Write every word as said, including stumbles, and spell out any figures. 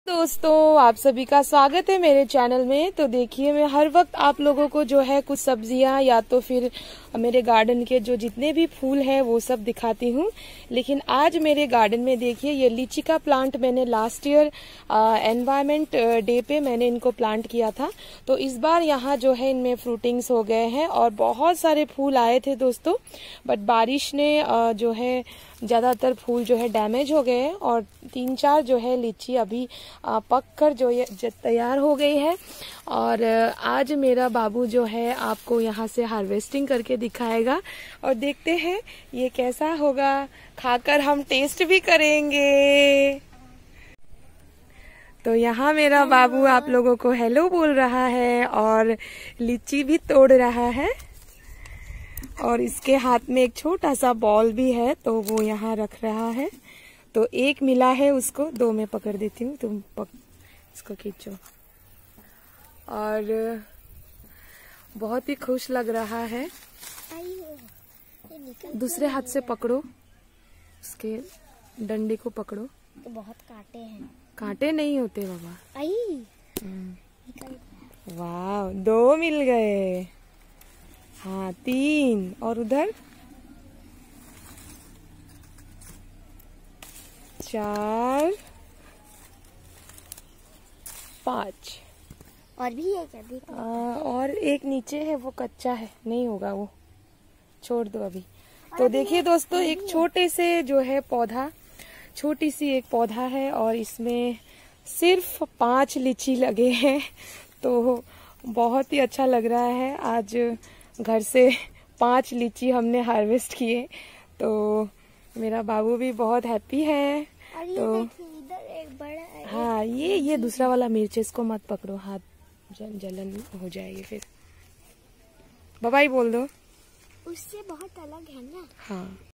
दोस्तों, आप सभी का स्वागत है मेरे चैनल में। तो देखिए, मैं हर वक्त आप लोगों को जो है कुछ सब्जियां या तो फिर मेरे गार्डन के जो जितने भी फूल हैं वो सब दिखाती हूँ। लेकिन आज मेरे गार्डन में देखिए, ये लीची का प्लांट मैंने लास्ट ईयर एनवायरमेंट डे पे मैंने इनको प्लांट किया था। तो इस बार यहाँ जो है इनमें फ्रूटिंग्स हो गए हैं और बहुत सारे फूल आए थे दोस्तों। बट बारिश ने आ, जो है ज्यादातर फूल जो है डैमेज हो गए हैं और तीन चार जो है लीची अभी पक कर जो ये तैयार हो गई है। और आज मेरा बाबू जो है आपको यहाँ से हार्वेस्टिंग करके दिखाएगा और देखते हैं ये कैसा होगा। खाकर हम टेस्ट भी करेंगे। तो यहाँ मेरा बाबू आप लोगों को हेलो बोल रहा है और लीची भी तोड़ रहा है और इसके हाथ में एक छोटा सा बॉल भी है तो वो यहाँ रख रहा है। तो एक मिला है उसको, दो मैं पकड़ देती हूँ, तुम पक, इसको खींचो। और बहुत ही खुश लग रहा है। दूसरे हाथ से पकड़ो, उसके डंडे को पकड़ो। तो बहुत कांटे हैं। कांटे नहीं होते बाबा। आई वाह, दो मिल गए। हाँ, तीन। और उधर चार, पांच। और भी है क्या? देख। आ, और एक नीचे है, वो कच्चा है, नहीं होगा वो, छोड़ दो अभी। तो देखिए दोस्तों, एक छोटे से जो है पौधा, छोटी सी एक पौधा है और इसमें सिर्फ पांच लीची लगे हैं। तो बहुत ही अच्छा लग रहा है। आज घर से पांच लीची हमने हार्वेस्ट किए। तो मेरा बाबू भी बहुत हैप्पी है। तो इधर एक बड़ा है। हाँ, ये ये दूसरा वाला मिर्च, इसको मत पकड़ो, हाथ जल, जलन हो जाएगी फिर। बाय बाय बोल दो। उससे बहुत अलग है ना। हाँ।